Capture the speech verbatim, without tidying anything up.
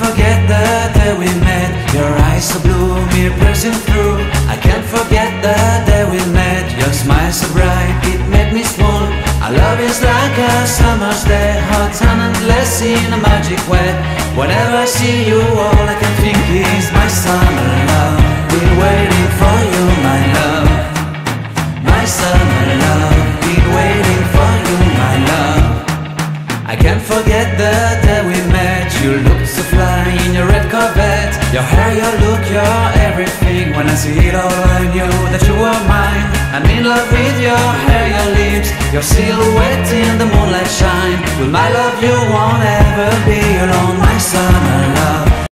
forget the day we met. Your eyes so blue, me piercing through. I can't forget the day we met. Your smile so bright, it made me swoon. Our love is like a summer's day, hot and endless in a magic way. Whenever I see you, all I can think is my summer love. Been waiting for you, my love. My summer love. Been waiting for you, my love. I can't forget the day we met. You looked so fly in your red Corvette. Your hair, your look, your everything. When I see it all, I knew that you were mine. I'm in love with your hair, your lips, your silhouette in the moonlight shine. With my love you won't ever be alone, my summer